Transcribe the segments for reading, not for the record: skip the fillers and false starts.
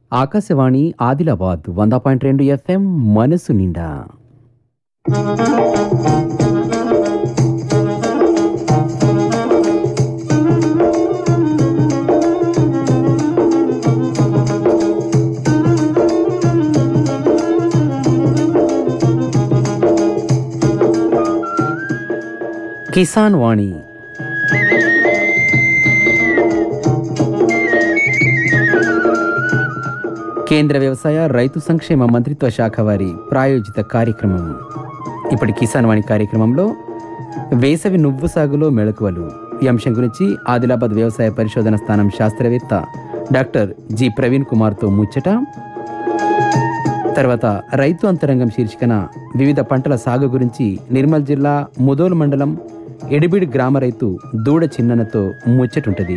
Akashvani Adilabad 100.2 FM మనసు నిండా. కిసాన్ వాణి. కేంద్ర వ్యవసాయ రైతు సంక్షేమ మంత్రిత్వ శాఖ వారి ప్రాయోజిత కార్యక్రమం. ఇప్పటి కిసాన్ వాణి కార్యక్రమంలో వేసవి నువ్వు సాగులో మెళకువలు ఈ అంశం గురించి ఆదిలాబాద్ వ్యవసాయ పరిశోధన స్థానం శాస్త్రవేత్త డాక్టర్ జి ప్రవీణ్ కుమార్తో ముచ్చట. తర్వాత రైతు అంతరంగం శీర్షికన వివిధ పంటల సాగు గురించి నిర్మల్ జిల్లా ముదోల్ మండలం ఎడిబిడ్ గ్రామ రైతు దూడ చిన్ననతో ముచ్చటుంటది.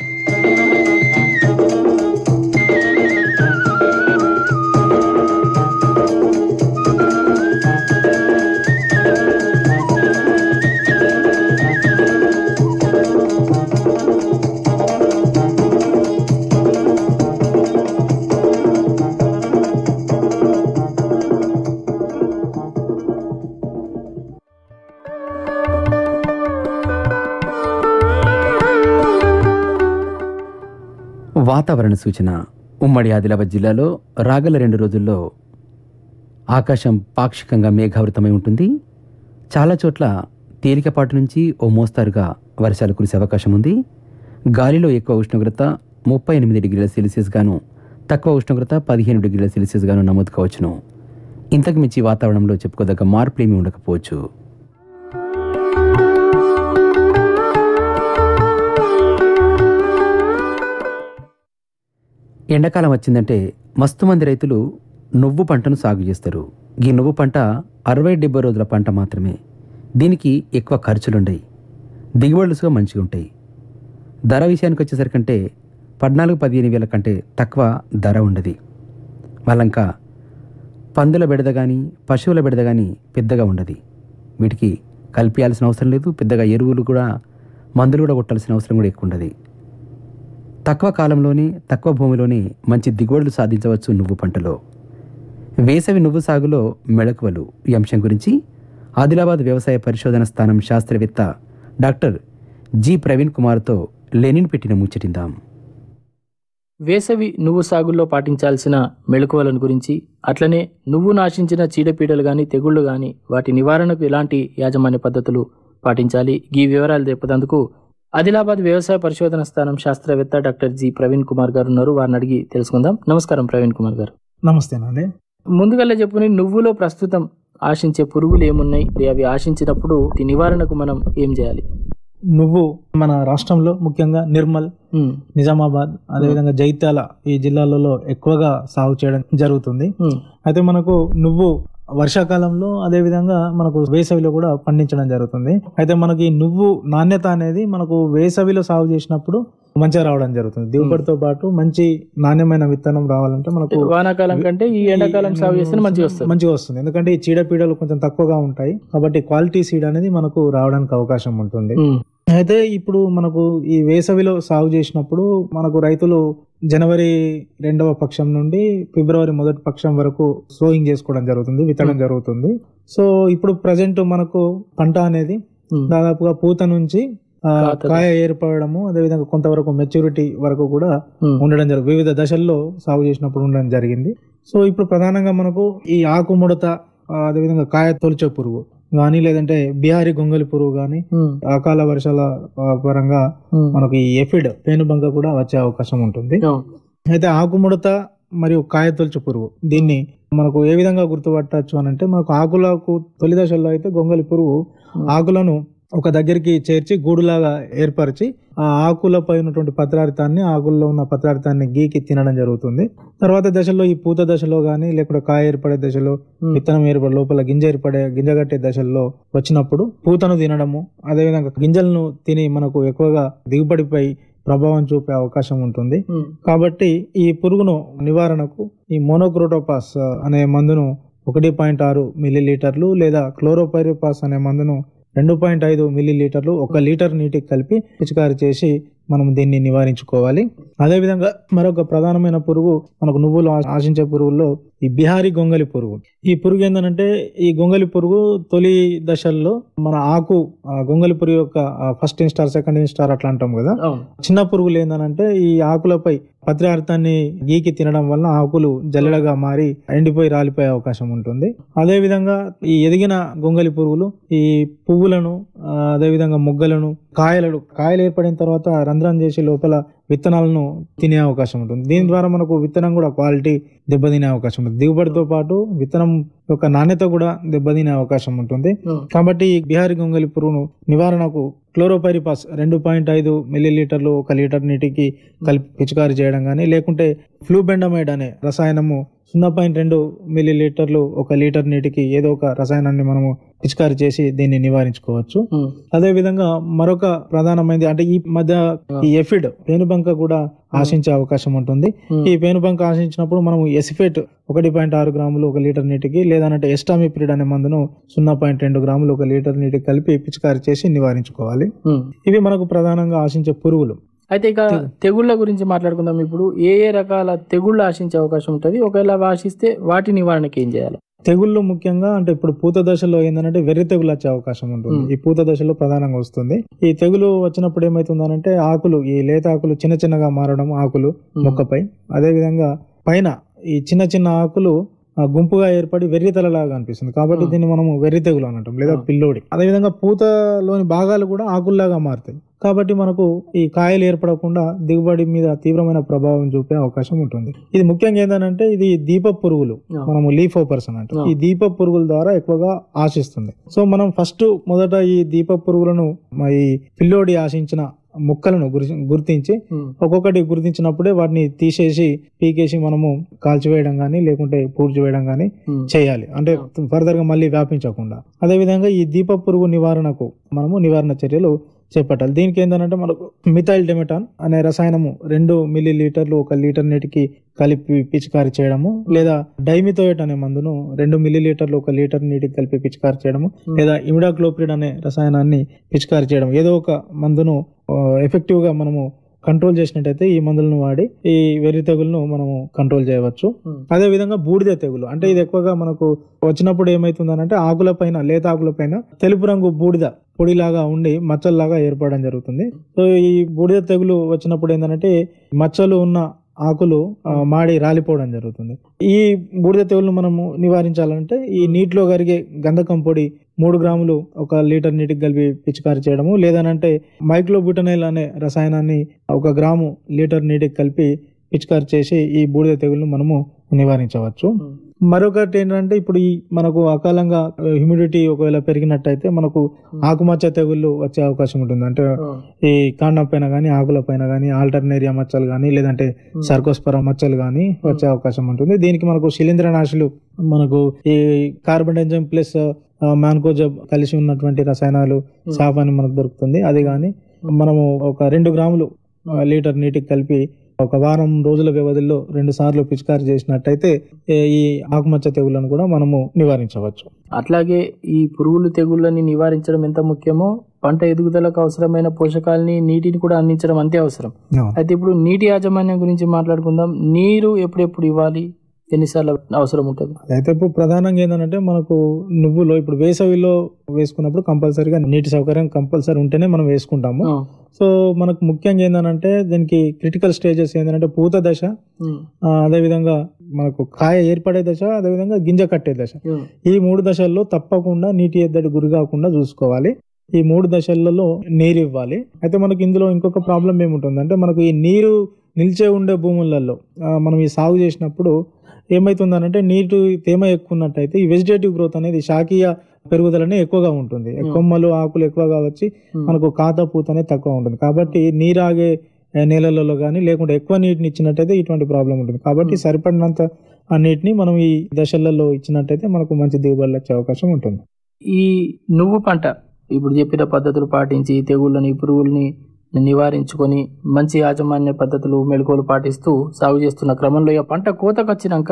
వాతావరణ సూచన. ఉమ్మడి ఆదిలాబాద్ జిల్లాలో రాగల 2 రోజుల్లో ఆకాశం పాక్షికంగా మేఘావృతమై ఉంటుంది. చాలా చోట్ల తేలికపాటి నుంచి ఓ మోస్తారుగా వర్షాలు కురిసే అవకాశం ఉంది. గాలిలో ఎక్కువ ఉష్ణోగ్రత 38 డిగ్రీల సెల్సియస్ గాను, తక్కువ ఉష్ణోగ్రత 15 డిగ్రీల సెల్సియస్ గాను నమోదు కావచ్చును. ఇంతకు మించి వాతావరణంలో చెప్పుకోదగ్గ మార్పులేమీ ఉండకపోవచ్చు. ఎండాకాలం వచ్చిందంటే మస్తు మంది రైతులు నువ్వు పంటను సాగు చేస్తారు. ఈ నువ్వు పంట 60-70 రోజుల పంట మాత్రమే. దీనికి ఎక్కువ ఖర్చులుండయి, దిగుబడులుగా మంచిగా ఉంటాయి. ధర విషయానికి వచ్చేసరికంటే 14-15 వేల కంటే తక్కువ ధర ఉండదు. వాళ్ళంకా పందుల బెడద కానీ పశువుల బెడద కానీ పెద్దగా ఉండదు. వీటికి కలిపియాల్సిన అవసరం లేదు. పెద్దగా ఎరువులు కూడా మందులు కూడా కొట్టాల్సిన అవసరం కూడా ఎక్కువ ఉండదు. తక్కువ కాలంలోనే తక్కువ భూమిలోనే మంచి దిగుబడులు సాధించవచ్చు నువ్వు పంటలో. వేసవి నువ్వు సాగులో మెళకువలు ఈ అంశం గురించి ఆదిలాబాద్ వ్యవసాయ పరిశోధన స్థానం శాస్త్రవేత్త డాక్టర్ జి ప్రవీణ్ కుమార్తో లెనిన్ పెట్టిన ముచ్చటిందాం. వేసవి నువ్వు సాగుల్లో పాటించాల్సిన మెళకువలను గురించి, అట్లనే నువ్వు నాశించిన చీడపీడలు కానీ తెగుళ్లు కానీ వాటి నివారణకు ఎలాంటి యాజమాన్య పద్ధతులు పాటించాలి, ఈ వివరాలు చెప్పేందుకు ఆదిలాబాద్ వ్యవసాయ పరిశోధన స్థానం శాస్త్రవేత్త డాక్టర్ జి ప్రవీణ్ కుమార్ గారు ఉన్నారు. వారిని అడిగి తెలుసుకుందాం. నమస్కారం ప్రవీణ్ కుమార్ గారు. నమస్తేనండి. ముందుగా చెప్పుని నువ్వులో ప్రస్తుతం ఆశించే పురుగులు ఏమున్నాయి, అవి ఆశించినప్పుడు నివారణకు మనం ఏం చేయాలి? నువ్వు మన రాష్ట్రంలో ముఖ్యంగా నిర్మల్, నిజామాబాద్, అదేవిధంగా జైత్యాల ఈ జిల్లాలలో ఎక్కువగా సాగు చేయడం జరుగుతుంది. అయితే మనకు నువ్వు వర్షాకాలంలో అదేవిధంగా మనకు వేసవిలో కూడా పండించడం జరుగుతుంది. అయితే మనకి నువ్వు నాణ్యత అనేది మనకు వేసవిలో సాగు చేసినప్పుడు మంచిగా రావడం జరుగుతుంది. దిగుబడితో పాటు మంచి నాణ్యమైన విత్తనం రావాలంటే మనకు వానాకాలం కంటే ఈ ఎండాకాలం సాగు చేస్తే మంచిగా వస్తుంది. ఎందుకంటే ఈ చీడపీడలు కొంచెం తక్కువగా ఉంటాయి కాబట్టి క్వాలిటీ సీడ్ అనేది మనకు రావడానికి అవకాశం ఉంటుంది. అయితే ఇప్పుడు మనకు ఈ వేసవిలో సాగు చేసినప్పుడు మనకు రైతులు జనవరి 2వ పక్షం నుండి ఫిబ్రవరి 1వ పక్షం వరకు సోయింగ్ చేసుకోవడం జరుగుతుంది, విత్తడం జరుగుతుంది. సో ఇప్పుడు ప్రజెంట్ మనకు పంట అనేది దాదాపుగా పూత నుంచి కాయ ఏర్పడము, అదేవిధంగా కొంతవరకు మెచ్యూరిటీ వరకు కూడా ఉండడం జరుగుతుంది. వివిధ దశల్లో సాగు చేసినప్పుడు ఉండడం జరిగింది. సో ఇప్పుడు ప్రధానంగా మనకు ఈ ఆకు ముడత, అదేవిధంగా కాయ తొలిచే పురుగు గానీ, లేదంటే బిహారీ గొంగలి పురుగు గానీ, అకాల వర్షాల పరంగా మనకి ఎఫిడ్ పేనుబంక కూడా వచ్చే అవకాశం ఉంటుంది. అయితే ఆకుముడత మరియు కాయ తొలిచే పురుగు, దీన్ని మనకు ఏ విధంగా గుర్తుపట్టచ్చు అని అంటే, మనకు ఆకులకు తొలి దశల్లో అయితే గొంగలి పురుగు ఆకులను ఒక దగ్గరికి చేర్చి గూడులాగా ఏర్పరిచి ఆ ఆకులపై ఉన్నటువంటి పత్రారితాన్ని, ఆకుల్లో ఉన్న పత్రారితాన్ని గీకి తినడం జరుగుతుంది. తర్వాత దశలో ఈ పూత దశలో గానీ, లేకుంటే కాయ ఏర్పడే దశలో, విత్తనం ఏర్పడే లోపల గింజగట్టే దశల్లో వచ్చినప్పుడు పూతను తినడము, అదేవిధంగా గింజలను తిని మనకు ఎక్కువగా దిగుబడిపై ప్రభావం చూపే అవకాశం ఉంటుంది. కాబట్టి ఈ పురుగును నివారణకు ఈ మోనోక్రోటోపాస్ అనే మందును 1.6 మిల్లీలీటర్లు లేదా క్లోరోపైరిపాస్ అనే మందును 2.5 మిల్లీలీటర్లు 1 లీటర్ నీటికి కలిపి పిచికారి చేసి మనం దీన్ని నివారించుకోవాలి. అదేవిధంగా మరొక ప్రధానమైన పురుగు మనకు నువ్వులు ఆశించే పురుగుల్లో ఈ బిహారీ గొంగలి పురుగు. ఈ పురుగు ఏంటంటే ఈ గొంగలి పురుగు తొలి దశల్లో మన ఆకు గొంగలి పురుగు యొక్క ఫస్ట్ ఇన్స్టార్ సెకండ్ ఇన్స్టార్ అట్లా అంటాం కదా. చిన్న పురుగులు ఏంటంటే ఈ ఆకులపై పత్రిహార్థాన్ని గీకి తినడం వల్ల ఆకులు జల్లెడగా మారి ఎండిపోయి రాలిపోయే అవకాశం ఉంటుంది. అదే విధంగా ఈ ఎదిగిన గొంగలి పురుగులు ఈ పువ్వులను అదేవిధంగా మొగ్గలను కాయలు ఏర్పడిన తర్వాత రంధ్రం చేసి లోపల విత్తనాలను తినే అవకాశం ఉంటుంది. దీని ద్వారా మనకు విత్తనం కూడా క్వాలిటీ దెబ్బతినే అవకాశం ఉంటుంది. దిగుబడితో పాటు విత్తనం యొక్క నాణ్యత కూడా దెబ్బతినే అవకాశం ఉంటుంది. కాబట్టి ఈ బిహారీ గొంగలి పురుగును నివారణకు క్లోరోపైరిపాస్ 2.5 మిల్లీలీటర్లు 1 లీటర్ నీటికి కలిపి పిచికారీ చేయడం కానీ, లేకుంటే ఫ్లూబెండమైడ్ అనే రసాయనము 0.2 మిల్లీలీటర్లు 1 లీటర్ నీటికి ఏదో ఒక రసాయనాన్ని మనము పిచికారీ చేసి దీన్ని నివారించుకోవచ్చు. అదే విధంగా మరొక ప్రధానమైనది అంటే ఈ మధ్య ఈ ఎఫిడ్ పేనుబంక కూడా ఆశించే అవకాశం ఉంటుంది. ఈ పేనుబంక ఆశించినప్పుడు మనము ఎసిఫేట్ 1.6 గ్రాములు 1 లీటర్ నీటికి, లేదంటే ఎస్టామిప్రిడ్ అనే మందును 0.2 గ్రాములు 1 లీటర్ నీటికి కలిపి పిచికారీ చేసి నివారించుకోవాలి. ఇవి మనకు ప్రధానంగా ఆశించే పురుగులు. అయితే ఇక తెగుళ్ళ గురించి మాట్లాడుకుందాం. ఇప్పుడు ఏ రకాల తెగుళ్ళు ఆశించే అవకాశం ఉంటుంది, ఒకవేళ ఆశిస్తే వాటి నివారణకి ఏం చేయాలి? తెగుళ్ళు ముఖ్యంగా అంటే ఇప్పుడు పూత దశలో ఏంటంటే వెర్రి తెగులు వచ్చే అవకాశం ఉంటుంది. ఈ పూత దశలో ప్రధానంగా వస్తుంది. ఈ తెగులు వచ్చినప్పుడు ఏమైతుందనంటే ఆకులు, ఈ లేత ఆకులు చిన్న చిన్నగా మారడం ఆకులు మొక్కపై, అదే విధంగా పైన ఈ చిన్న చిన్న ఆకులు గుంపుగా ఏర్పడి వెర్రి తలలాగా అనిపిస్తుంది. కాబట్టి దీన్ని మనము వెర్రి తెగులు అని అంటాం, లేదా పిల్లోడి. అదేవిధంగా పూతలోని భాగాలు కూడా ఆకుల్లాగా మారుతాయి. కాబట్టి మనకు ఈ కాయలు ఏర్పడకుండా దిగుబడి మీద తీవ్రమైన ప్రభావం చూపే అవకాశం ఉంటుంది. ఇది ముఖ్యంగా ఏంటంటే ఇది దీప పురుగులు, మనము లీఫ్ హోపర్స్ అని అంటాం. ఈ దీప పురుగుల ద్వారా ఎక్కువగా ఆశిస్తుంది. సో మనం మొదట ఈ దీప పురుగులను ఈ పిల్లోడి ఆశించిన మొక్కలను గుర్తించి ఒక్కొక్కటి గుర్తించినప్పుడే వాటిని తీసేసి పీకేసి మనము కాల్చివేయడం గానీ లేకుంటే పూడ్చివేయడం గానీ చేయాలి, అంటే ఫర్దర్ గా మళ్ళీ వ్యాపించకుండా. అదే విధంగా ఈ దీప పురుగు నివారణకు మనము నివారణ చర్యలు చేపట్టాలి. దీనికి ఏంటంటే మనకు మిథైల్ డెమెటాన్ అనే రసాయనము 2 మిల్లీలీటర్లు 1 లీటర్ నీటికి కలిపి పిచికారీ చేయడము, లేదా డైమిథోయేట్ అనే మందును 2 మిల్లీలీటర్లు 1 లీటర్ నీటికి కలిపి పిచికారీ చేయడము, లేదా ఇమిడాక్లోప్రిడ్ అనే రసాయనాన్ని పిచికారీ చేయడం. ఏదో ఒక మందును ఎఫెక్టివ్ గా మనము కంట్రోల్ చేసినట్టయితే ఈ మందులను వాడి ఈ వెర్రి తెగులను మనము కంట్రోల్ చేయవచ్చు. అదే విధంగా బూడిద తెగులు, అంటే ఇది ఎక్కువగా మనకు వచ్చినప్పుడు ఏమైతుందనంటే ఆకులపైన, లేత ఆకులపైన తెలుపు రంగు బూడిద పొడిలాగా ఉండి మచ్చల్లాగా ఏర్పడడం జరుగుతుంది. సో ఈ బూడిద తెగులు వచ్చినప్పుడు ఏంటంటే మచ్చలు ఉన్న ఆకులు మాడి రాలిపోవడం జరుగుతుంది. ఈ బూడిద తెగులను మనము నివారించాలంటే ఈ నీటిలో కరిగే గంధకం పొడి 3 గ్రాములు 1 లీటర్ నీటికి కలిపి పిచికారీ చేయడము, లేదనంటే మైక్లోబ్యూటనైల్ అనే రసాయనాన్ని 1 గ్రాము లీటర్ నీటికి కలిపి పిచికారీ చేసి ఈ బూడిద తెగులను మనము నివారించవచ్చు. మరొకటి ఏంటంటే ఇప్పుడు ఈ మనకు అకాలంగా హ్యూమిడిటీ ఒకవేళ పెరిగినట్టయితే మనకు ఆకుమచ్చ తెగుళ్ళు వచ్చే అవకాశం ఉంటుంది. అంటే ఈ కాండం పైన కానీ ఆకుల పైన కానీ ఆల్టర్నేరియా మచ్చలు కానీ లేదంటే సర్కోస్పరా మచ్చలు కానీ వచ్చే అవకాశం ఉంటుంది. దీనికి మనకు శిలీంద్రనాశులు, మనకు ఈ కార్బెండజమ్ ప్లస్ మ్యాన్కోజబ్ కలిసి ఉన్నటువంటి రసాయనాలు సాఫ్ అని మనకు దొరుకుతుంది. అది కానీ మనము 2 గ్రాములు లీటర్ నీటికి కలిపి 1 వారం రోజుల వ్యవధిలో 2 సార్లు పిచికారీ చేసినట్టయితే ఈ ఆకుమచ్చ తెగుళ్లను కూడా మనము నివారించవచ్చు. అట్లాగే ఈ పురుగులు తెగుళ్ళని నివారించడం ఎంత ముఖ్యమో పంట ఎదుగుదలకు అవసరమైన పోషకాలని, నీటిని కూడా అందించడం అంతే అవసరం. అయితే ఇప్పుడు నీటి యాజమాన్యం గురించి మాట్లాడుకుందాం. నీరు ఎప్పుడెప్పుడు ఇవ్వాలి, ఎన్నిసార్లు అవసరం ఉంటుంది? అయితే ఇప్పుడు ప్రధానంగా ఏంటంటే మనకు నువ్వులో ఇప్పుడు వేసవిలో వేసుకున్నప్పుడు కంపల్సరీగా నీటి సౌకర్యం కంపల్సరీ ఉంటేనే మనం వేసుకుంటాము. సో మనకు ముఖ్యంగా ఏంటంటే దీనికి క్రిటికల్ స్టేజెస్ ఏంటంటే పూత దశ, అదేవిధంగా మనకు కాయ ఏర్పడే దశ, అదేవిధంగా గింజ కట్టే దశ. ఈ 3 దశల్లో తప్పకుండా నీటి ఎద్దడి గురి కాకుండా చూసుకోవాలి. ఈ 3 దశలలో నీరు ఇవ్వాలి. అయితే మనకి ఇందులో ఇంకొక ప్రాబ్లం ఏముంటుందంటే మనకు ఈ నీరు నిల్చే ఉండే భూములలో మనం ఈ సాగు చేసినప్పుడు ఏమైతుందనంటే నీటి తేమ ఎక్కువ ఉన్నట్టయితే ఈ వెజిటేటివ్ గ్రోత్ అనేది శాఖీయ పెరుగుదలనే ఎక్కువగా ఉంటుంది. కొమ్మలు ఆకులు ఎక్కువగా వచ్చి మనకు కాత పూత అనేది తక్కువ ఉంటుంది. కాబట్టి నీరాగే నేలలలో కానీ లేకుంటే ఎక్కువ నీటిని ఇచ్చినట్టయితే ఇటువంటి ప్రాబ్లం ఉంటుంది. కాబట్టి సరిపడినంత ఆ నీటిని మనం ఈ దశలలో ఇచ్చినట్టయితే మనకు మంచి దిగుబడులు వచ్చే అవకాశం ఉంటుంది. ఈ నువ్వు పంట ఇప్పుడు చెప్పిన పద్ధతులు పాటించి తెగుళ్ళని, పురుగుల్ని నివారించుకొని మంచి యాజమాన్య పద్ధతులు, మెళకువలు పాటిస్తూ సాగు చేస్తున్న క్రమంలో ఇక పంట కోతకు వచ్చినాక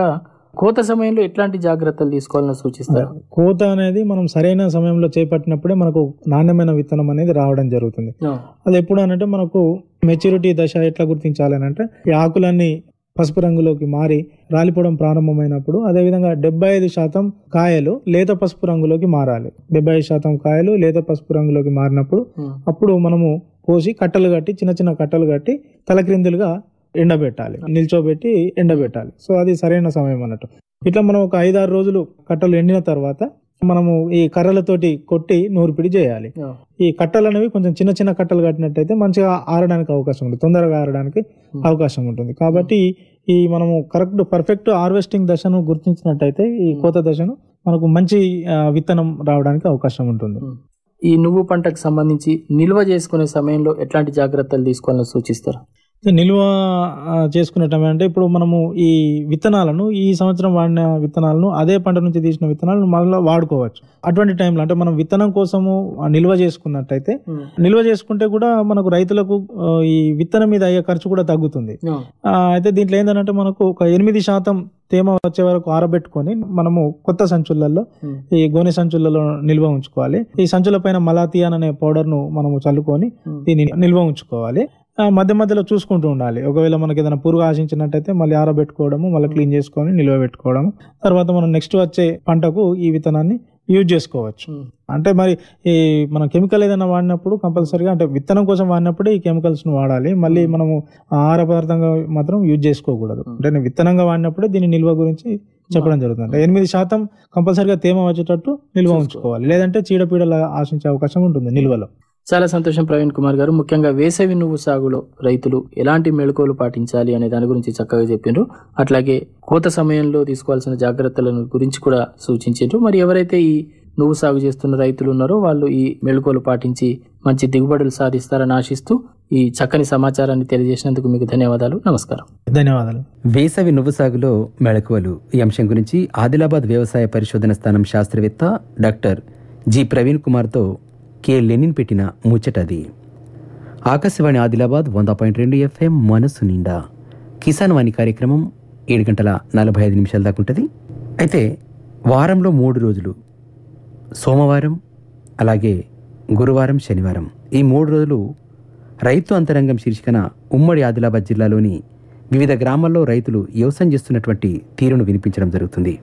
కోత సమయంలో ఎట్లాంటి జాగ్రత్తలు తీసుకోవాలని సూచిస్తారు? కోత అనేది మనం సరైన సమయంలో చేపట్టినప్పుడే మనకు నాణ్యమైన విత్తనం అనేది రావడం జరుగుతుంది. అది ఎప్పుడు అనంటే మనకు మెచ్యూరిటీ దశ ఎట్లా గుర్తించాలి అని అంటే ఈ ఆకులన్నీ పసుపు రంగులోకి మారి రాలిపోవడం ప్రారంభమైనప్పుడు, అదేవిధంగా 75% కాయలు లేత పసుపు రంగులోకి మారాలి. 75% కాయలు లేత పసుపు రంగులోకి మారినప్పుడు అప్పుడు మనము కోసి కట్టలు కట్టి, చిన్న చిన్న కట్టలు కట్టి తలక్రిందులుగా ఎండబెట్టాలి, నిల్చోబెట్టి ఎండబెట్టాలి. సో అది సరైన సమయం అన్నట్టు. ఇట్లా మనం ఒక 5-6 రోజులు కట్టలు ఎండిన తర్వాత మనము ఈ కర్రలతోటి కొట్టి నూర్పిడి చేయాలి. ఈ కట్టలు అనేవి కొంచెం చిన్న చిన్న కట్టలు కట్టినట్టయితే మంచిగా ఆరడానికి అవకాశం ఉంటుంది, తొందరగా ఆరడానికి అవకాశం ఉంటుంది. కాబట్టి ఈ మనము పర్ఫెక్ట్ హార్వెస్టింగ్ దశను గుర్తించినట్టయితే ఈ కోత దశను మనకు మంచి విత్తనం రావడానికి అవకాశం ఉంటుంది. ఈ నువ్వు పంటకు సంబంధించి నిల్వ చేసుకునే సమయంలో ఎట్లాంటి జాగ్రత్తలు తీసుకోవాలని సూచిస్తారు? నిల్వ చేసుకునేటం అంటే ఇప్పుడు మనము ఈ విత్తనాలను, ఈ సంవత్సరం వాడిన విత్తనాలను, అదే పంట నుంచి తీసిన విత్తనాలను మళ్ళీ వాడుకోవచ్చు. అటువంటి టైంలో అంటే మనం విత్తనం కోసము నిల్వ చేసుకున్నట్టయితే, నిల్వ చేసుకుంటే కూడా మనకు రైతులకు ఈ విత్తనం మీద అయ్యే ఖర్చు కూడా తగ్గుతుంది. అయితే దీంట్లో ఏంటంటే మనకు ఒక 8% తేమ వచ్చే వరకు ఆరబెట్టుకొని మనము కొత్త సంచులలో, ఈ గోనె సంచులలో నిల్వ ఉంచుకోవాలి. ఈ సంచుల పైన మలాథియాన్ అనే పౌడర్ ను మనము చల్లుకొని దీన్ని నిల్వ ఉంచుకోవాలి. మధ్య మధ్యలో చూసుకుంటూ ఉండాలి. ఒకవేళ మనకి ఏదైనా పురుగు ఆశించినట్టయితే మళ్ళీ ఆరబెట్టుకోవడము, మళ్ళీ క్లీన్ చేసుకొని నిల్వ పెట్టుకోవడం. తర్వాత మనం నెక్స్ట్ వచ్చే పంటకు ఈ విత్తనాన్ని యూజ్ చేసుకోవచ్చు. అంటే మరి ఈ మనం కెమికల్ ఏదైనా వాడినప్పుడు కంపల్సరీగా, అంటే విత్తనం కోసం వాడినప్పుడే ఈ కెమికల్స్ ను వాడాలి. మళ్ళీ మనము ఆహార పదార్థంగా మాత్రం యూజ్ చేసుకోకూడదు. అంటే విత్తనంగా వాడినప్పుడే దీని నిల్వ గురించి చెప్పడం జరుగుతుంది. 8% కంపల్సరీగా తేమ వచ్చేటట్టు నిల్వ ఉంచుకోవాలి, లేదంటే చీడపీడలు ఆశించే అవకాశం ఉంటుంది నిల్వలో. చాలా సంతోషం ప్రవీణ్ కుమార్ గారు. ముఖ్యంగా వేసవి నువ్వు సాగులో రైతులు ఎలాంటి మెళకువలు పాటించాలి అనే దాని గురించి చక్కగా చెప్పినారు. అట్లాగే కోత సమయంలో తీసుకోవాల్సిన జాగ్రత్తలను గురించి కూడా సూచించారు. మరి ఎవరైతే ఈ నువ్వు సాగు చేస్తున్న రైతులు ఉన్నారో వాళ్ళు ఈ మెళకువలు పాటించి మంచి దిగుబడులు సాధిస్తారని ఆశిస్తూ ఈ చక్కని సమాచారాన్ని తెలియజేసినందుకు మీకు ధన్యవాదాలు. నమస్కారం. ధన్యవాదాలు. వేసవి నువ్వు సాగులో మెళకువలు ఈ అంశం గురించి ఆదిలాబాద్ వ్యవసాయ పరిశోధన స్థానం శాస్త్రవేత్త డాక్టర్ జి ప్రవీణ్ కుమార్తో కె లెనిన్ పెట్టిన ముచ్చటది. ఆకాశవాణి ఆదిలాబాద్ 100.2 FM మనసు నిండా కిసాన్ వాణి కార్యక్రమం 7:45 దాకా ఉంటుంది. అయితే వారంలో 3 రోజులు, సోమవారం అలాగే గురువారం, శనివారం, ఈ 3 రోజులు రైతు అంతరంగం శీర్షికన ఉమ్మడి ఆదిలాబాద్ జిల్లాలోని వివిధ గ్రామాల్లో రైతులు వ్యవసాయం చేస్తున్నటువంటి తీరును వినిపించడం జరుగుతుంది.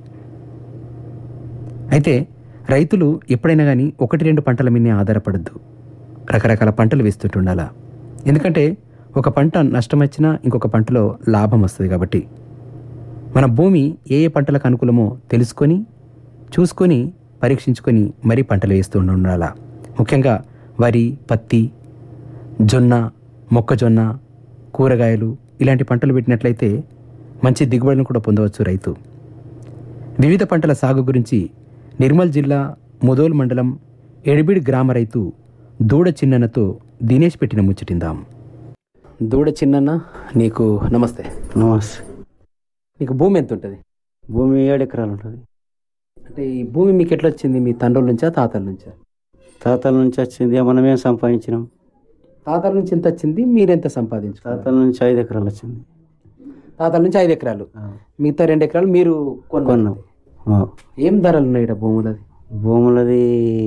అయితే రైతులు ఎప్పుడైనా కానీ 1-2 పంటల మీదే ఆధారపడద్దు, రకరకాల పంటలు వేస్తుంటుండాలా. ఎందుకంటే ఒక పంట నష్టం వచ్చినా ఇంకొక పంటలో లాభం వస్తుంది. కాబట్టి మన భూమి ఏ ఏ పంటలకు అనుకూలమో తెలుసుకొని, చూసుకొని, పరీక్షించుకొని మరీ పంటలు వేస్తూ ఉండాలా. ముఖ్యంగా వరి, పత్తి, జొన్న, మొక్కజొన్న, కూరగాయలు ఇలాంటి పంటలు పెట్టినట్లయితే మంచి దిగుబడిని కూడా పొందవచ్చు రైతు. వివిధ పంటల సాగు గురించి నిర్మల్ జిల్లా ముదోల్ మండలం ఎడిబిడ్ గ్రామ రైతు దూడ చిన్నన్నతో దినేష్ పెట్టిన ముచ్చటిందాం. దూడ చిన్నన్న, నీకు నమస్తే. నమస్తే. నీకు భూమి ఎంత ఉంటుంది? భూమి 7 ఎకరాలు ఉంటుంది. అంటే ఈ భూమి మీకు ఎట్లా వచ్చింది? మీ తండ్రుల నుంచా, తాతల నుంచా? తాతల నుంచి వచ్చింది, మనమేం సంపాదించినాం. తాతల నుంచి ఎంత వచ్చింది, మీరెంత సంపాదించారు? తాతల నుంచి 5 ఎకరాలు వచ్చింది. తాతల నుంచి 5 ఎకరాలు, మిగతా 2 ఎకరాలు మీరు కొన్నాం. ఏం ధరలు ఉన్నాయి భూములది? భూములది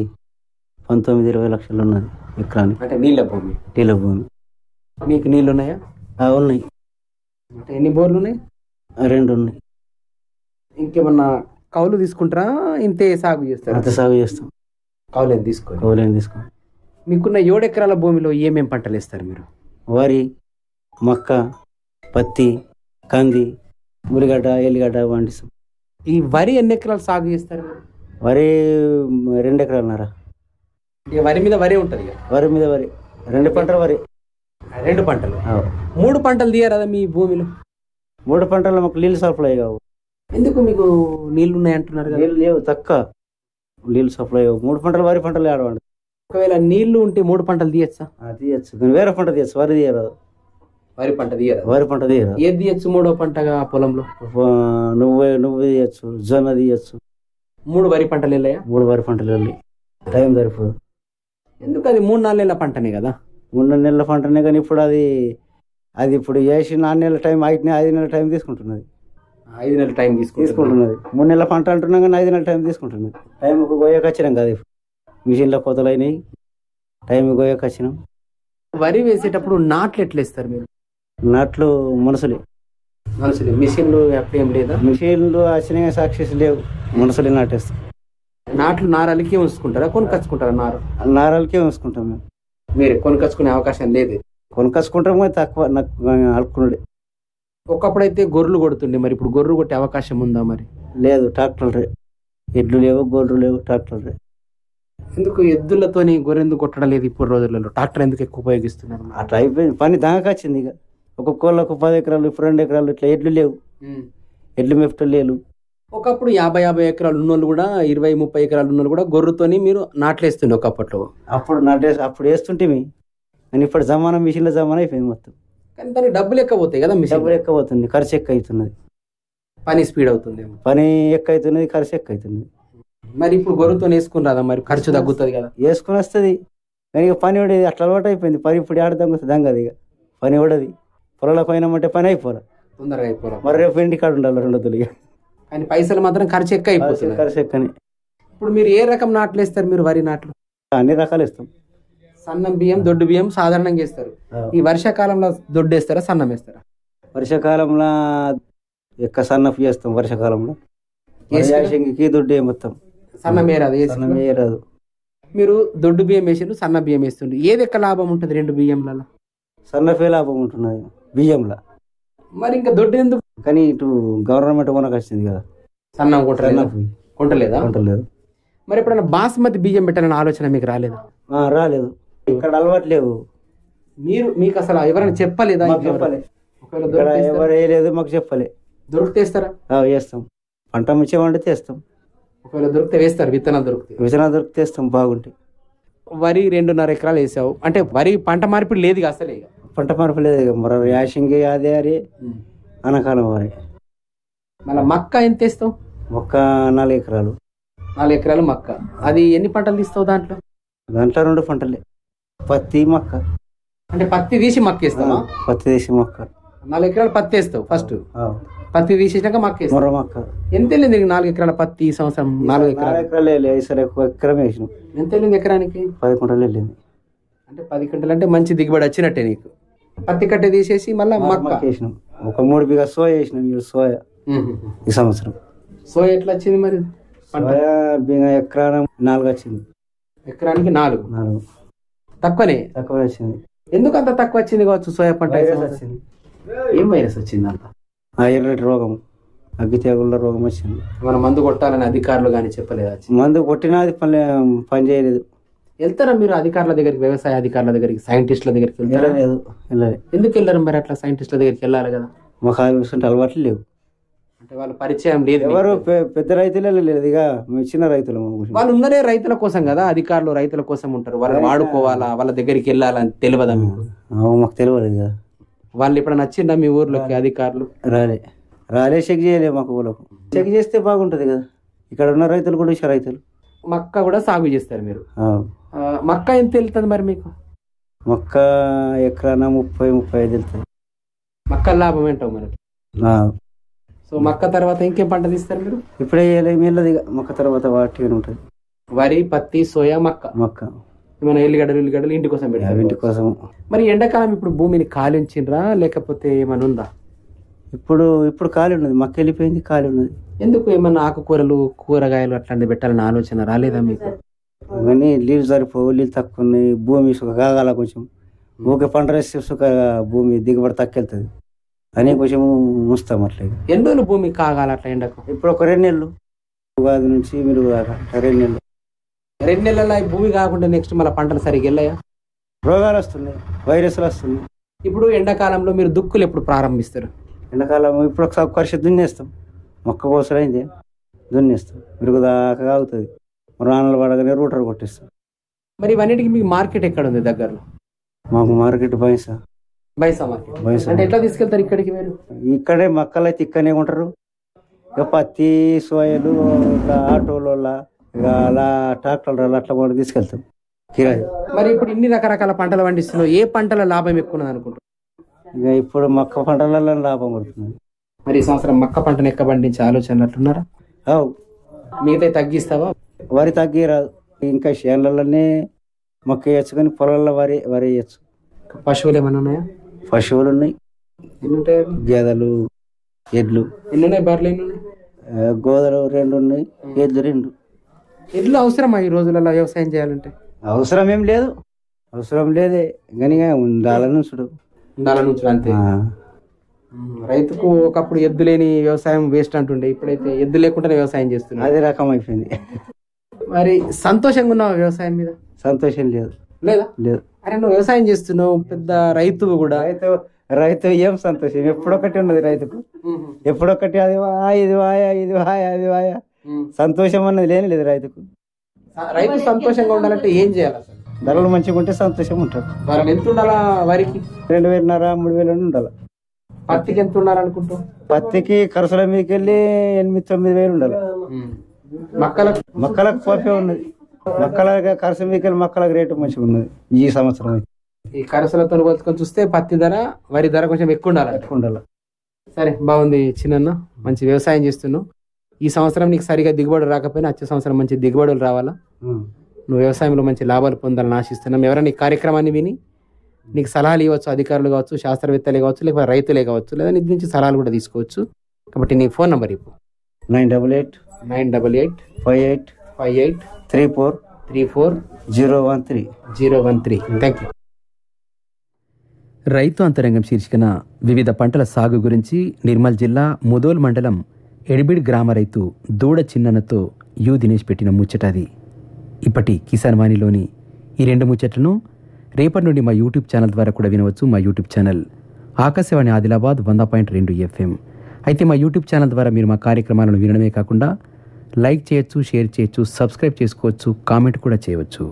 19-20 లక్షలు ఉన్నది ఎకరానికి. అంటే నీళ్ళ భూమి? నీళ్ళ భూమి. మీకు నీళ్ళు ఉన్నాయా? ఉన్నాయి. అంటే ఎన్ని బోర్లు ఉన్నాయి? 2 ఉన్నాయి. ఇంకేమన్నా కౌలు తీసుకుంటారా? ఇంతే సాగు చేస్తారా? అంత సాగు చేస్తాం. కౌలు ఏం తీసుకో? కౌలు ఏం తీసుకో. మీకున్న 7 ఎకరాల భూమిలో ఏమేం పంటలు వేస్తారు మీరు? వరి, మక్క, పత్తి, కంది, ఉల్లిగడ్డ, ఎల్లిగడ్డ పండిస్తాం. ఈ వరి ఎన్ని ఎకరాలు సాగు చేస్తారు? వరి 2 ఎకరాలున్నారా. వరి మీద వరి ఉంటుంది. వరి మీద వరి 2 పంటలు. వరి 2 పంటలు. 3 పంటలు తీయరాదా మీ భూమిలో? 3 పంటలు మాకు నీళ్ళు సప్లై కావు. ఎందుకు? మీకు నీళ్లు ఉన్నాయి అంటున్నారు కదా. నీళ్ళు లేవు, తక్కువ నీళ్ళు సప్లై కావు. 3 పంటలు వరి పంటలు ఆడవండి. ఒకవేళ నీళ్లు ఉంటే 3 పంటలు తీయచ్చా? తీయచ్చు, కానీ వేరే పంట తీయచ్చు. వరి తీయరాదు. వరి పంట తీయరాదు. వరి పంట తీయరాదు. ఏది తీయచ్చు? 3వ పంటగా పొలంలో నువ్వు తీయచ్చు, జొన్న తీయచ్చు. 3 వరి పంటలు వెళ్ళాయా? 3 వరి పంటలు వెళ్ళి టైం సరిపోదు. ఎందుకు? అది 3-4 నెలల పంటనే కదా. 3 నెలల పంటనే, కానీ ఇప్పుడు అది ఇప్పుడు వేసి 4 నెలల టైం, 5 నెలల టైం తీసుకుంటున్నది. 5 నెలల టైం తీసుకుంటున్నది. 3 నెలల పంట అంటున్నాం కానీ 5 నెలల టైం తీసుకుంటున్నది. టైంకు గోయకు వచ్చినాం కదా, మిషన్లో కోతలు అయినాయి, టైం గోయకు వచ్చినాం. వరి వేసేటప్పుడు నాట్లు ఎట్లా వేస్తారు మీరు? నాట్లు మనుషులే. మిషన్లు ఏం లేదా? మిషన్లు వచ్చినాయి సక్సెస్ లేవు, మనుషులే నాటేస్తాం. నాట్లు నారాలకి ఉంచుకుంటారా, కొనుకొచ్చుకుంటారా? నారాలకే ఉంచుకుంటాం మేము. మీరు కొనుకొచ్చుకునే అవకాశం లేదు? కొనుకొచ్చుకుంటాం కానీ తక్కువ, అలుకున్నాడు. ఒకప్పుడు అయితే గొర్రెలు కొడుతుండే, మరి ఇప్పుడు గొర్రెలు కొట్టే అవకాశం ఉందా? మరి లేదు, ట్రాక్టర్లే. ఎడ్లు లేవు, గొర్రెలు లేవు, ట్రాక్టర్లే. ఎందుకు ఎద్దులతోని గొర్రె ఎందుకు కొట్టడం లేదు ఇప్పుడు రోజులలో? ట్రాక్టర్ ఎందుకు ఎక్కువ ఉపయోగిస్తున్నారు? అట్లా అయిపోయింది పని, దాకా వచ్చింది. ఇక ఒక్కొక్కళ్ళకు 10 ఎకరాలు, ఇప్పుడు 2 ఎకరాలు, ఇట్లా ఎడ్లు లేవు, ఎడ్లు మెఫ్టలు లేవు. ఒకప్పుడు 50 ఎకరాలు ఉన్నోళ్ళు కూడా, 20-30 ఎకరాలు ఉన్నోళ్ళు కూడా గొర్రెతోని మీరు నాట్లేస్తుండే ఒకప్పట్లో. అప్పుడు వేస్తుంటే కానీ ఇప్పుడు జమానా మిషన్ల జమానా అయిపోయింది మొత్తం. కానీ దానికి డబ్బులు ఎక్కువ పోతాయి కదా? డబ్బులు ఎక్కువ అవుతుంది, ఖర్చు ఎక్కువ అవుతున్నది. పని స్పీడ్ అవుతుంది, పని ఎక్కువ అవుతున్నది, ఖర్చు ఎక్కువ అవుతున్నది. మరి ఇప్పుడు గొర్రెతో వేసుకుని రాదా? మరి ఖర్చు తగ్గుతుంది కదా? వేసుకుని వస్తుంది కానీ ఇక పని పడేది అట్లా అలవాటు అయిపోయింది. పని ఇప్పుడు ఆడదాం దంగది, ఇక పని పడది. పొలంలో పోయినామంటే పని అయిపోరా, తొందరగా అయిపోరా. మరి రేపు ఇంటి కాడ ఉండాలి 2 రోజులు. ఇక కానీ పైసలు మాత్రం ఖర్చు ఎక్కువ అయిపోతుంది. ఖర్చు ఎక్కువని. ఇప్పుడు మీరు ఏ రకం నాట్లు వేస్తారు? మీరు వరి నాట్లు అన్ని రకాలు ఇస్తాం. సన్నం బియ్యం, దొడ్డు బియ్యం సాధారణంగా వేస్తారు. ఈ వర్షాకాలంలో దొడ్డు వేస్తారా, సన్నం వేస్తారా? వర్షాకాలంలో ఎక్కువ సన్నపు చేస్తాం. వర్షాకాలంలో యాసంగికి దొడ్డు మొత్తం సన్నం వేయరాదు. సన్నం వేయరాదు. మీరు దొడ్డు బియ్యం వేసారు, సన్న బియ్యం వేస్తుండ్రు, ఏది ఎక్కువ లాభం ఉంటుంది 2 బియ్యంలలో? సన్నపే లాభం ఉంటున్నది బియ్యంలో. మరి ఇంకా దొడ్డు ఎందుకు? కానీ ఇటు గవర్నమెంట్ కొనకు వచ్చింది కదా, సన్నం కొంటలేదా? కొంటలేదు. మరి ఎప్పుడైనా బాస్మతి బియ్యం పెట్టాలని ఆలోచన మీకు రాలేదా? రాలేదు, ఇక్కడ అలవాటు లేవు. మీకు అసలు ఎవరైనా చెప్పలేదా? చెప్పలే, ఎవరు వేయలేదు, మాకు చెప్పలే. దొరికితే వేస్తారా? వేస్తాం. పంట మంచిగా వండితే వేస్తాం. ఒకవేళ దొరికితే వేస్తారు? విత్తనాలు దొరికితే వేస్తాం, బాగుంటాయి. వరి 2.5 ఎకరాలు వేసావు అంటే వరి పంట మార్పిడి లేదు అసలే? పంట మార్పు లేదు ఇక, మరి యాసంగి అదే అరే అనకాలం వరి. మళ్ళీ మక్క ఎంత వేస్తావు? మొక్క 4 ఎకరాలు. 4 ఎకరాలు మక్క. అది ఎన్ని పంటలు తీస్తావు దాంట్లో? 2 పంటలే, పత్తి మక్క. అంటే పత్తి తీసి మక్క వేస్తావా? పత్తి తీసి మొక్క. 4 ఎకరాలు పత్తి వేస్తావు ఫస్ట్, పత్తి తీసేసినాక మక్క వేస్తావు. మక్క ఎంత వెళ్ళింది 4 ఎకరాల పత్తి ఈ సంవత్సరం? 4 ఎకరాలు ఎకరం వేసినాం. ఎంత వెళ్ళింది ఎకరానికి? 10 క్వింటాలు వెళ్ళింది. అంటే 10 క్వింటాలు అంటే మంచి దిగుబడి వచ్చినట్టే నీకు. పత్తి కట్టే తీసేసి మళ్ళీ మక్క వేసినాం. ఒక 3 బిఘా సోయా వేసినాం. సోయా ఈ సంవత్సరం. సోయా ఎట్లా వచ్చింది మరి? సోయా బిఘా ఎకరాన 4 వచ్చింది. ఎకరానికి 4 తక్కువ వచ్చింది. ఎందుకు అంత తక్కువ వచ్చింది కావచ్చు సోయా పంట? వచ్చింది. ఏం వైరస్ వచ్చింది అంత? ఎర్రటి రోగం, అగ్గి తెగుళ్ళ రోగం వచ్చింది. మన మందు కొట్టాలని అధికారులు కానీ చెప్పలేదా? మందు కొట్టినా అది పని చేయలేదు. వెళ్తారా మీరు అధికారుల దగ్గరికి, వ్యవసాయ అధికారుల దగ్గరికి, సైంటిస్టుల దగ్గరికి? వెళ్ళలేదు. ఎందుకు వెళ్ళరు మరి? అట్లా సైంటిస్టుల దగ్గరికి వెళ్ళాలి కదా. మాకు అలవాట్లు లేవు. అంటే వాళ్ళ పరిచయం లేదు. ఎవరు పెద్ద రైతులే లేదు, ఇక మేము చిన్న రైతులు. వాళ్ళు ఉన్నదే రైతుల కోసం కదా, అధికారులు రైతుల కోసం ఉంటారు. వాళ్ళని వాడుకోవాలా, వాళ్ళ దగ్గరికి వెళ్ళాలని తెలియదా మీకు? మాకు తెలియదు కదా. వాళ్ళు ఇప్పుడు నచ్చిందా మీ ఊర్లోకి అధికారులు? రాలే చెక్ చేయలేదు మాకు. ఊళ్ళకు చెక్ చేస్తే బాగుంటది కదా. ఇక్కడ ఉన్న రైతులు కూడా రైతులు మక్క కూడా సాగు చేస్తారు మీరు. మక్క ఎంత వెళ్తుంది మరి మీకు? మొక్క ఎకరాన 30-35 వెళ్తాయి. మక్క లాభం ఏంటావు మరి? సో మక్క తర్వాత ఇంకేం పంట తీస్తారు మీరు? ఇప్పుడే వెళ్ళదు మొక్క తర్వాత వాటి ఉంటుంది. వరి, పత్తి, సోయా, మక్క. మన ఎల్లిగడ్డలు ఇంటి కోసం పెట్టారు. ఇంటి కోసం. మరి ఎండాకాలం ఇప్పుడు భూమిని కాలించిండ్రా లేకపోతే ఏమైనా ఉందా? ఇప్పుడు ఖాళీ ఉన్నది. మక్క వెళ్ళిపోయింది, ఖాళీ ఉన్నది. ఎందుకు? ఏమన్నా ఆకుకూరలు, కూరగాయలు అట్లాంటివి పెట్టాలని ఆలోచన రాలేదా మీకు? కానీ నీళ్ళు సరిపోవు, నీళ్ళు తక్కువ ఉన్నాయి. భూమి సుఖ కాగాల కొంచెం. ఊకే పంట వేస్తే సుఖ భూమి దిగుబడి తక్కువ అని కొంచెం ఉంచుతాం అట్లా. ఎన్ని రోజులు భూమి కాగాల అట్లా ఎండకు? ఇప్పుడు ఒక 2 నెలలు, ఉగాది నుంచి మీరు 2 నెలలు. 2 నెలల భూమి కాకుండా నెక్స్ట్ మళ్ళీ పంటలు సరిగ్గా వెళ్ళాయా? రోగాలు వస్తున్నాయి, వైరస్లు వస్తున్నాయి. ఇప్పుడు ఎండాకాలంలో మీరు దుక్కులు ఎప్పుడు ప్రారంభిస్తారు? ఎండాకాలం ఇప్పుడు ఒకసారి ఖర్చు దున్నేస్తాం. మొక్క కోసలైంది దున్నేస్తాం. మెరుగు దాకా అవుతుంది. రానలు పడగానే రూటర్ కొట్టిస్తాం. మరి ఇవన్నిటికి మీకు మార్కెట్ ఎక్కడ ఉంది దగ్గరలో? మాకు మార్కెట్ బైసా మార్కెట్. అంటే ఎట్లా తీసుకెళ్తారు ఇక్కడికి మీరు? ఇక్కడే మక్కలు అయితే ఇక్కడనే ఉంటారు. ఇక పత్తి, సోయలు, ఆటోలు, ఇక అలా ట్రాక్టర్లు అట్లా కూడా తీసుకెళ్తాం కిరాయి. మరి ఇప్పుడు ఇన్ని రకరకాల పంటలు పండిస్తున్నావు, ఏ పంటల లాభం ఎక్కువ ఉన్నది అనుకుంటున్నావు? ఇక ఇప్పుడు మొక్క పంటలలో లాభం పడుతుంది. మరి ఈ సంవత్సరం మక్క పంటను ఎక్క పండించే ఆలోచనలు అట్లున్నారా? అవు మిగతా తగ్గిస్తావా? వరి తగ్గి రాదు, ఇంకా చేనులలోనే మొక్క వేయచ్చు, కానీ పొలాల్లో వరి వేయచ్చు. పశువులు ఏమైనా ఉన్నాయా? పశువులు ఉన్నాయి, ఎన్ని ఉంటాయి? గేదెలు, ఎడ్లు. ఎన్ని ఉన్నాయి? బర్రెలు ఎన్ని ఉన్నాయి? గోదలు 2 ఉన్నాయి, ఎడ్లు 2. ఎడ్లు అవసరమా ఈ రోజులలో వ్యవసాయం చేయాలంటే? అవసరం ఏం లేదు, అవసరం లేదే, కానీ ఉండాలని చూడు, ఉండాలని ఉంచు అంతే. రైతుకు ఒకప్పుడు ఎద్దు లేని వ్యవసాయం వేస్ట్ అంటుండే, ఇప్పుడైతే ఎద్దు లేకుండానే వ్యవసాయం చేస్తున్నా. అదే రకం అయిపోయింది. మరి సంతోషంగా ఉన్నావు వ్యవసాయం మీద? సంతోషం లేదు. లేదా? లేదు. అరే నువ్వు వ్యవసాయం చేస్తున్నావు, పెద్ద రైతు కూడా. రైతు ఏం సంతోషం, ఎప్పుడొకటి ఉన్నది రైతుకు, ఎప్పుడొకటి అది ఇది వాయా ఇది వాయా అది వాయా, సంతోషం అన్నది లేని లేదు రైతుకు. రైతు సంతోషంగా ఉండాలంటే ఏం చేయాలి అసలు? ధరలు మంచిగా ఉంటే సంతోషం ఉంటుంది. ధరలు ఎంత ఉండాలా? వరికి 2,500 3,000 ఉండాలి. పత్తికి ఎంత ఉండాలనుకుంటావు? పత్తికి ఖర్చుల మీదకి వెళ్ళి 8,000-9,000 ఉండాలి. మక్కలకు పోపే ఉన్నది, మక్కల ఖర్చు మీదకి వెళ్ళి మక్కలకు రేటు మంచిగా ఉన్నది ఈ సంవత్సరం. ఈ ఖర్చులతో పోల్చుకొని చూస్తే పత్తి ధర, వరి ధర కొంచెం ఎక్కువ ఉండాలి. సరే, బాగుంది చిన్న, మంచి వ్యవసాయం చేస్తున్నావు. ఈ సంవత్సరం నీకు సరిగా దిగుబడి రాకపోయినా వచ్చే సంవత్సరం మంచి దిగుబడులు రావాలా, నువ్వు వ్యవసాయంలో మంచి లాభాలు పొందాలని ఆశిస్తున్నాం. ఎవరైనా నీ కార్యక్రమాన్ని విని నీకు సలహాలు ఇవ్వచ్చు, అధికారులు కావచ్చు, శాస్త్రవేత్తలే కావచ్చు, లేకపోతే రైతులే కావచ్చు, లేదా నీ నుంచి సలహాలు కూడా తీసుకోవచ్చు. కాబట్టి నీ ఫోన్ నంబర్ ఇప్పు. 988 58 34 013. Thank you. రైతు అంతరంగం శీర్షికన వివిధ పంటల సాగు గురించి నిర్మల్ జిల్లా ముదోల్ మండలం ఎడిబిడ్ గ్రామ రైతు దూడ చిన్ననతో దినేష్ పెట్టిన ముచ్చటది. ఇప్పటి కిసాన్ వాణిలోని ఈ 2 ముచ్చట్లను రేపటి నుండి మా యూట్యూబ్ ఛానల్ ద్వారా కూడా వినవచ్చు. మా YouTube channel Akashvani Adilabad 100.2 FM. అయితే మా యూట్యూబ్ ఛానల్ ద్వారా మీరు మా కార్యక్రమాలను వినడమే కాకుండా లైక్ చేయొచ్చు, షేర్ చేయొచ్చు, సబ్స్క్రైబ్ చేసుకోవచ్చు, కామెంట్ కూడా చేయవచ్చు.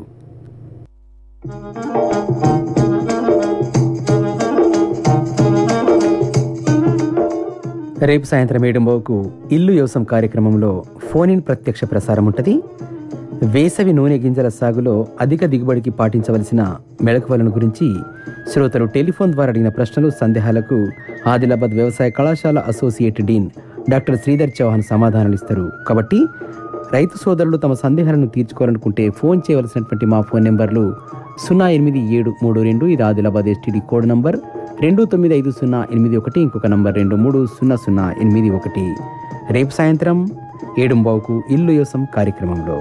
రేపు సాయంత్రం 7:00 ఇల్లు వ్యవసాయం కార్యక్రమంలో ఫోన్ ఇన్ ప్రత్యక్ష ప్రసారం ఉంటుంది. వేసవి నూనె గింజల సాగులో అధిక దిగుబడికి పాటించవలసిన మెళకువలను గురించి శ్రోతలు టెలిఫోన్ ద్వారా అడిగిన ప్రశ్నలు, సందేహాలకు ఆదిలాబాద్ వ్యవసాయ కళాశాల associate dean doctor Sridhar Chauhan సమాధానాలు ఇస్తారు. కాబట్టి రైతు సోదరులు తమ సందేహాలను తీర్చుకోవాలనుకుంటే ఫోన్ చేయవలసినటువంటి మా ఫోన్ నెంబర్లు 08732, ఇది ఆదిలాబాద్ ఎస్టీడీ కోడ్ నంబర్, 295081, ఇంకొక నంబర్ 230081. రేపు సాయంత్రం 7:00 ఇల్లు వ్యవసాయం కార్యక్రమంలో.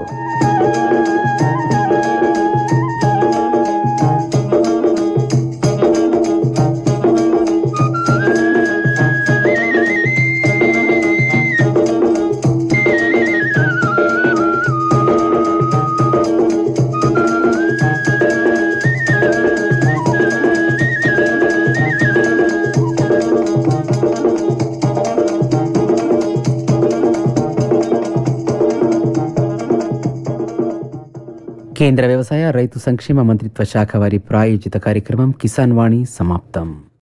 కేంద్ర వ్యవసాయ రైతు సంక్షేమ మంత్రిత్వ శాఖ వారి ప్రాయోజిత కార్యక్రమం కిసాన్ వాణి సమాప్తం.